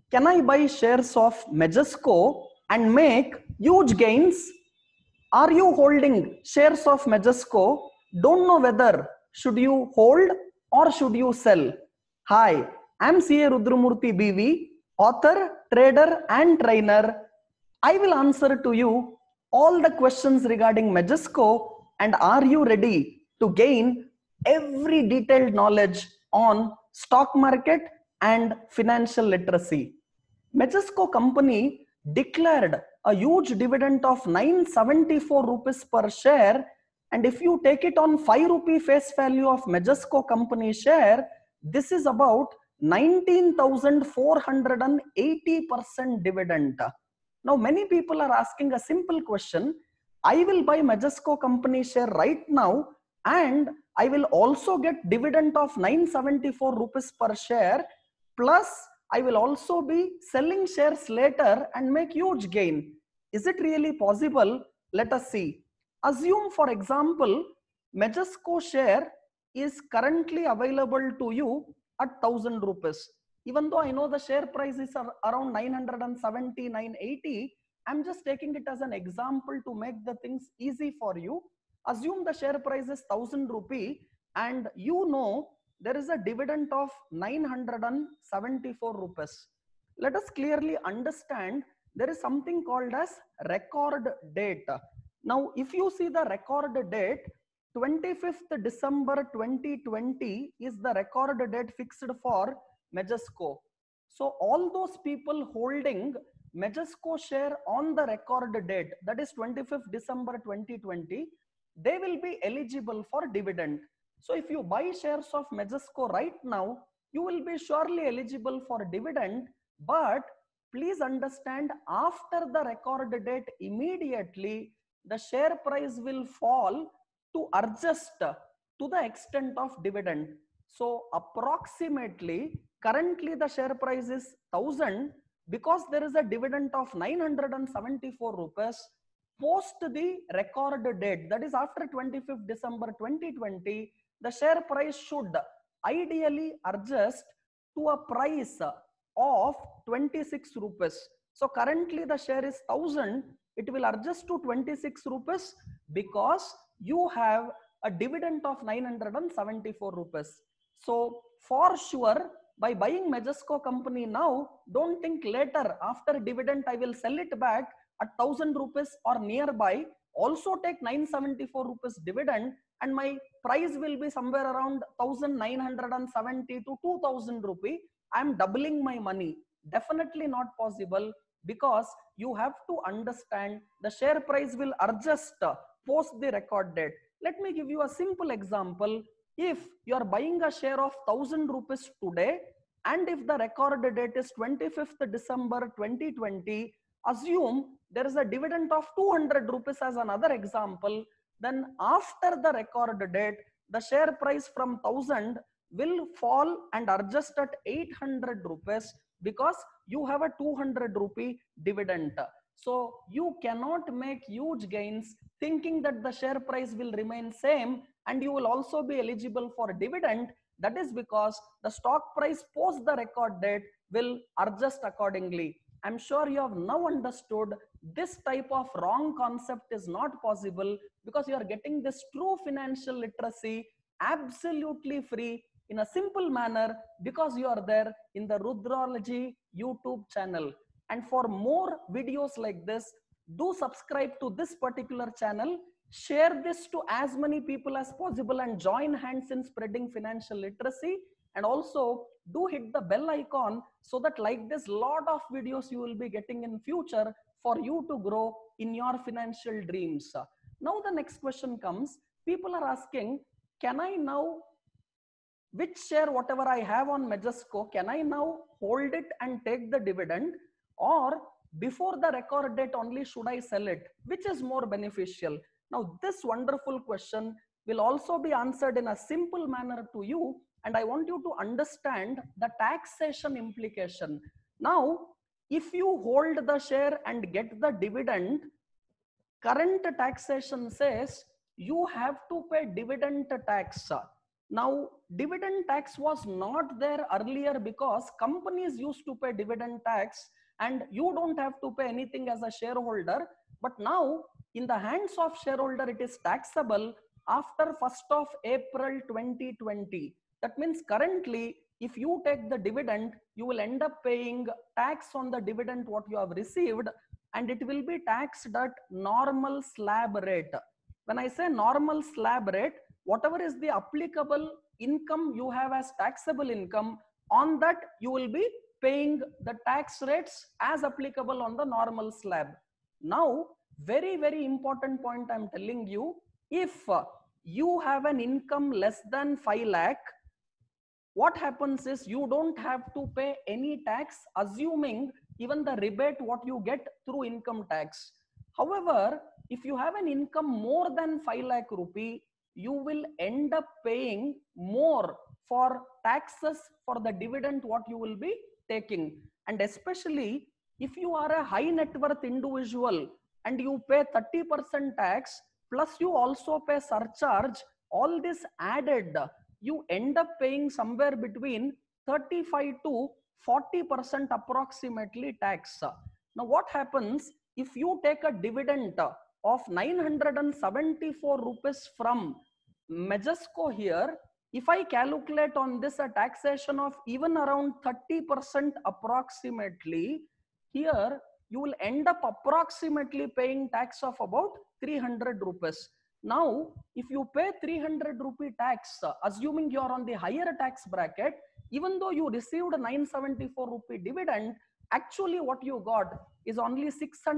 Can I buy shares of Majesco and make huge gains? Are you holding shares of Majesco? Don't know whether should you hold or should you sell? Hi, I'm CA Rudramurthy BV, author, trader and trainer. I will answer to you all the questions regarding Majesco, and are you ready to gain every detailed knowledge on stock market and financial literacy? Majesco company declared a huge dividend of 974 rupees per share, and if you take it on 5 rupee face value of Majesco company share, this is about 19,480% dividend. Now many people are asking a simple question. I will buy Majesco company share right now and I will also get dividend of 974 rupees per share, plus I will also be selling shares later and make huge gain. Is it really possible? Let us see. Assume, for example, Majesco share is currently available to you at 1000 rupees. Even though I know the share price is around 970, 980, I'm just taking it as an example to make the things easy for you. Assume the share price is 1000 rupee and you know there is a dividend of 974 rupees. Let us clearly understand there is something called as record date. Now, if you see the record date, 25th December 2020 is the record date fixed for Majesco. So all those people holding Majesco share on the record date, that is 25th December 2020, they will be eligible for dividend. So if you buy shares of Majesco right now, you will be surely eligible for dividend, but please understand after the record date immediately the share price will fall to adjust to the extent of dividend. So approximately currently the share price is 1000 because there is a dividend of 974 rupees. Post the record date, that is after 25th December 2020, the share price should ideally adjust to a price of 26 rupees. So currently the share is 1000, it will adjust to 26 rupees because you have a dividend of 974 rupees. So for sure, by buying Majesco company now, don't think later after dividend I will sell it back at 1000 rupees or nearby, also take 974 rupees dividend and my price will be somewhere around 1970 to 2000 rupee. I am doubling my money. Definitely not possible, because you have to understand the share price will adjust post the record date. Let me give you a simple example. If you are buying a share of 1000 rupees today and if the record date is 25th December 2020, assume there is a dividend of 200 rupees as another example, then after the record date the share price from 1000 will fall and adjust at 800 rupees because you have a 200 rupee dividend. So you cannot make huge gains thinking that the share price will remain same and you will also be eligible for dividend. That is because the stock price post the record date will adjust accordingly. I'm sure you have now understood this type of wrong concept is not possible, because you are getting this true financial literacy absolutely free in a simple manner because you are there in the Rudralogy YouTube channel. And for more videos like this, do subscribe to this particular channel, share this to as many people as possible and join hands in spreading financial literacy, and also do hit the bell icon so that like this lot of videos you will be getting in future for you to grow in your financial dreams. Now the next question comes, people are asking, can I now, which share whatever I have on Majesco, can I now hold it and take the dividend, or before the record date only should I sell it? Which is more beneficial? Now this wonderful question will also be answered in a simple manner to you, and I want you to understand the taxation implication. Now, if you hold the share and get the dividend, current taxation says you have to pay dividend tax. Now, dividend tax was not there earlier because companies used to pay dividend tax and you don't have to pay anything as a shareholder. But now, in the hands of shareholder, it is taxable after 1st of April 2020. That means currently, if you take the dividend, you will end up paying tax on the dividend what you have received, and it will be taxed at normal slab rate. When I say normal slab rate, whatever is the applicable income you have as taxable income, on that you will be paying the tax rates as applicable on the normal slab. Now, very important point I'm telling you, if you have an income less than 5 lakh, what happens is you don't have to pay any tax, assuming even the rebate what you get through income tax. However, if you have an income more than 5 lakh rupee, you will end up paying more for taxes for the dividend what you will be taking. And especially if you are a high net worth individual and you pay 30% tax, plus you also pay surcharge, all this added, you end up paying somewhere between 35 to 40% approximately tax. Now, what happens if you take a dividend of 974 rupees from Majesco here? If I calculate on this a taxation of even around 30% approximately, here you will end up approximately paying tax of about 300 rupees. Now, if you pay 300 rupee tax, assuming you are on the higher tax bracket, even though you received 974 rupee dividend, actually what you got is only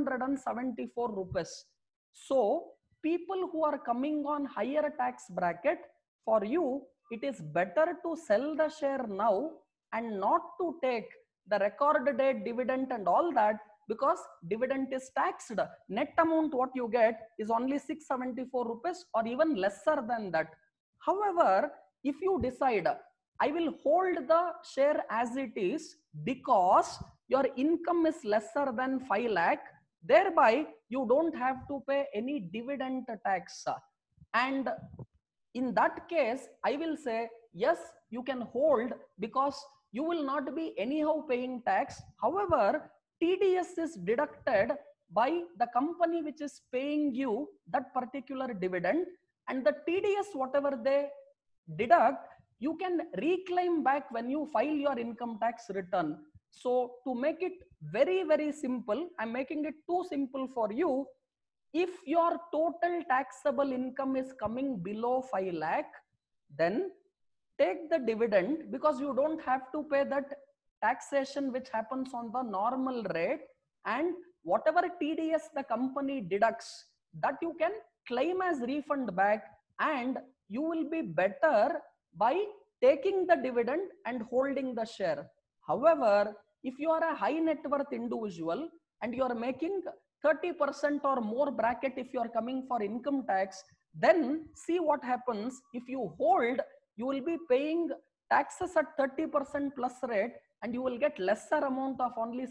674 rupees. So, people who are coming on higher tax bracket, for you, it is better to sell the share now and not to take the record date dividend and all that, because dividend is taxed. Net amount what you get is only 674 rupees or even lesser than that. However, if you decide, I will hold the share as it is because your income is lesser than 5 lakh, thereby you don't have to pay any dividend tax. And in that case, I will say, yes, you can hold because you will not be anyhow paying tax. However, TDS is deducted by the company which is paying you that particular dividend, and the TDS, whatever they deduct, you can reclaim back when you file your income tax return. So to make it very simple, I'm making it too simple for you. If your total taxable income is coming below 5 lakh, then take the dividend, because you don't have to pay that taxation which happens on the normal rate, and whatever TDS the company deducts, that you can claim as refund back, and you will be better by taking the dividend and holding the share. However, if you are a high net worth individual and you are making 30% or more bracket, if you are coming for income tax, then see what happens. If you hold, you will be paying taxes at 30% plus rate, and you will get lesser amount of only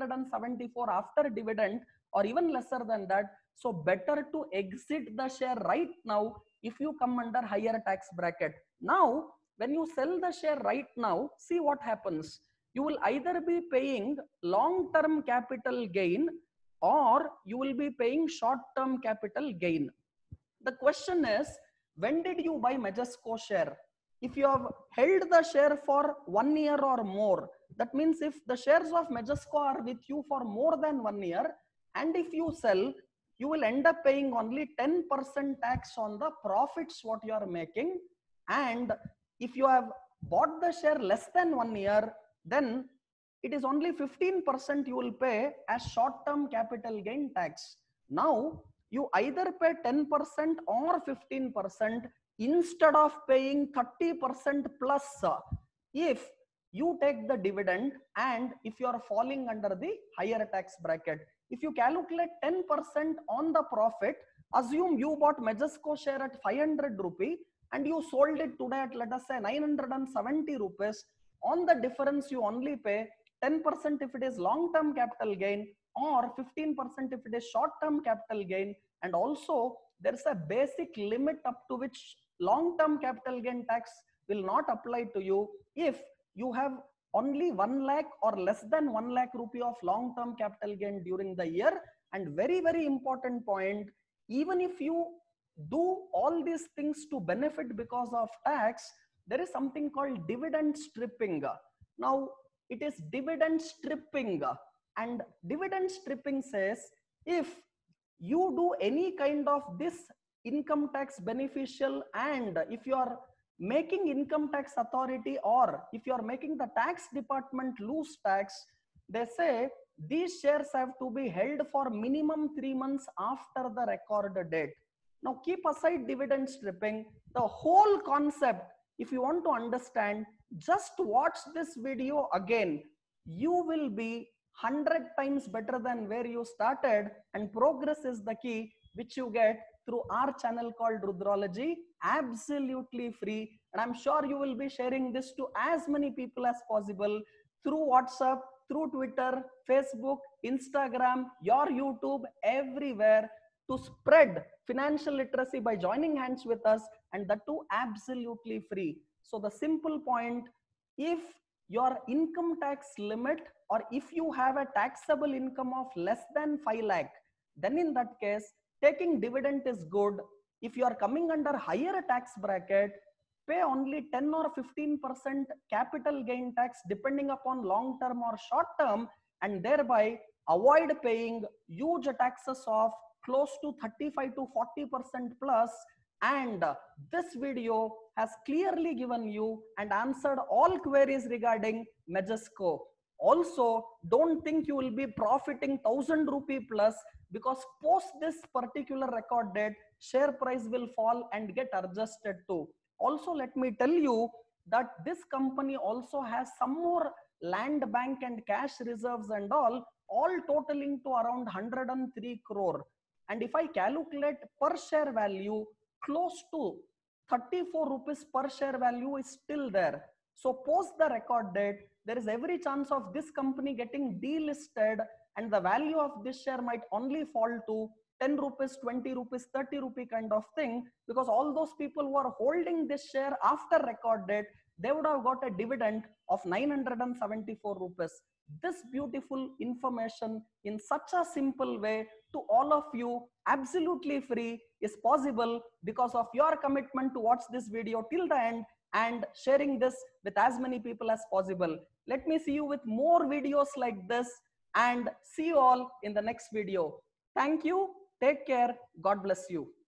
674 after dividend, or even lesser than that. So better to exit the share right now if you come under higher tax bracket. Now, when you sell the share right now, see what happens. You will either be paying long-term capital gain, or you will be paying short-term capital gain. The question is, when did you buy Majesco share? If you have held the share for 1 year or more, that means if the shares of Majesco are with you for more than 1 year, and if you sell, you will end up paying only 10% tax on the profits what you are making. And if you have bought the share less than 1 year, then it is only 15% you will pay as short-term capital gain tax. Now, you either pay 10% or 15% instead of paying 30% plus if you take the dividend and if you are falling under the higher tax bracket. If you calculate 10% on the profit, assume you bought Majesco share at 500 rupee and you sold it today at, let us say, 970 rupees. On the difference, you only pay 10% if it is long-term capital gain, or 15% if it is short-term capital gain. And also there is a basic limit up to which long-term capital gain tax will not apply to you if you have only 1 lakh or less than 1 lakh rupee of long-term capital gain during the year. And very, very important point, even if you do all these things to benefit because of tax, there is something called dividend stripping. Now, it is dividend stripping, and dividend stripping says if you do any kind of this income tax beneficial, and if you are making income tax authority or if you are making the tax department lose tax, they say these shares have to be held for minimum 3 months after the record date. Now keep aside dividend stripping, the whole concept, if you want to understand, just watch this video again. You will be 100 times better than where you started, and progress is the key, which you get through our channel called Rudralogy, absolutely free. And I'm sure you will be sharing this to as many people as possible through WhatsApp, through Twitter, Facebook, Instagram, your YouTube, everywhere, to spread financial literacy by joining hands with us, and that too absolutely free. So the simple point, if your income tax limit, or if you have a taxable income of less than 5 lakh, then in that case, taking dividend is good. If you are coming under higher tax bracket, pay only 10 or 15% capital gain tax depending upon long term or short term, and thereby avoid paying huge taxes of close to 35 to 40% plus. And this video has clearly given you and answered all queries regarding Majesco. Also, don't think you will be profiting 1000 rupee plus, because post this particular record date, share price will fall and get adjusted too. Also, let me tell you that this company also has some more land bank and cash reserves and all totaling to around 103 crore. And if I calculate per share value, close to 34 rupees per share value is still there. So post the record date, there is every chance of this company getting delisted, and the value of this share might only fall to 10 rupees, 20 rupees, 30 rupee kind of thing, because all those people who are holding this share after record date, they would have got a dividend of 974 rupees. This beautiful information in such a simple way to all of you, absolutely free, is possible because of your commitment to watch this video till the end and sharing this with as many people as possible. Let me see you with more videos like this, and see you all in the next video. Thank you. Take care. God bless you.